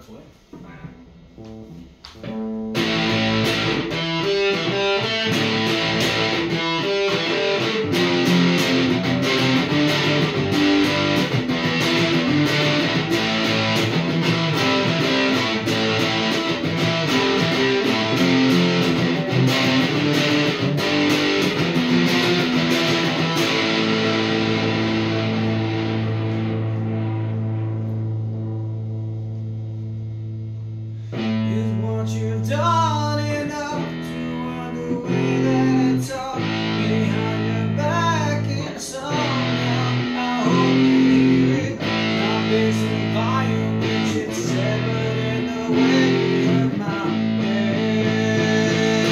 Let's win. You've done enough to wonder where that talk behind your back and somehow I hope you hear it. Not based on volume, which it said, but in the way you hurt my head.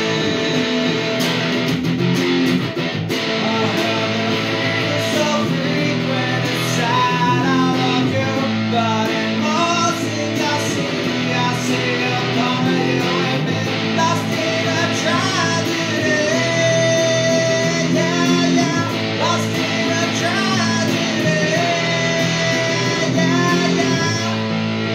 I heard it so frequent inside. I love you, but in most things I see a part of you and been lost in a tragedy. Yeah, yeah, lost in a tragedy. Yeah, yeah.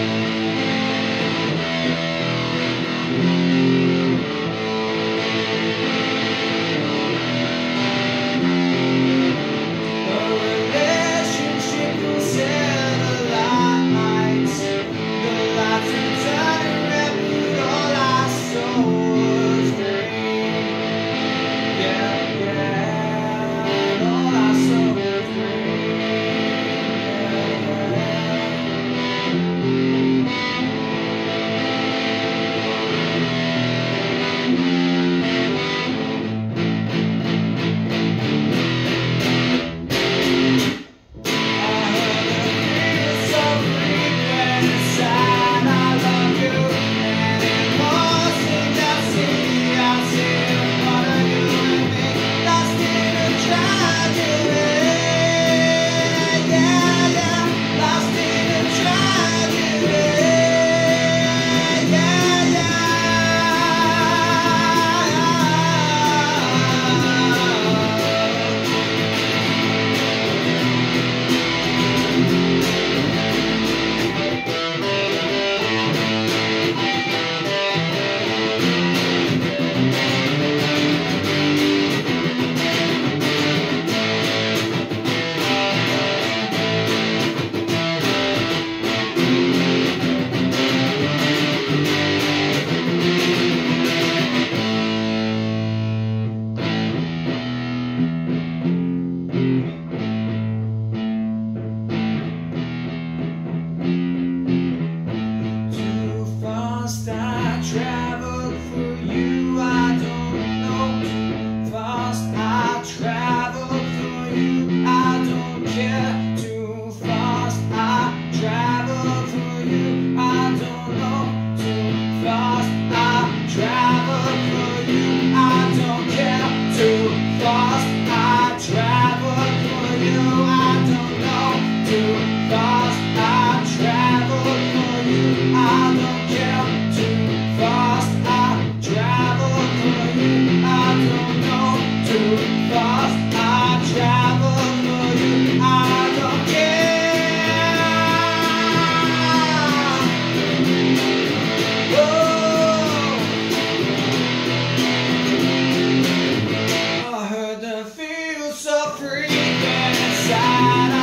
A relationship will set the lights. The lights will turn red, but all I saw was green. Yeah, yeah, all I saw was green. Too fast I travel for you, I don't know. Too fast I travel for you, I don't care. Too fast I travel for you, I don't know. Too fast I travel for you, I don't care. Too fast I travel for you, I don't know. Too fast I travel for you, I don't care. Too fast I travel for you, I don't know. Too fast I travel for you, I don't care. Whoa. I heard the feel so free inside.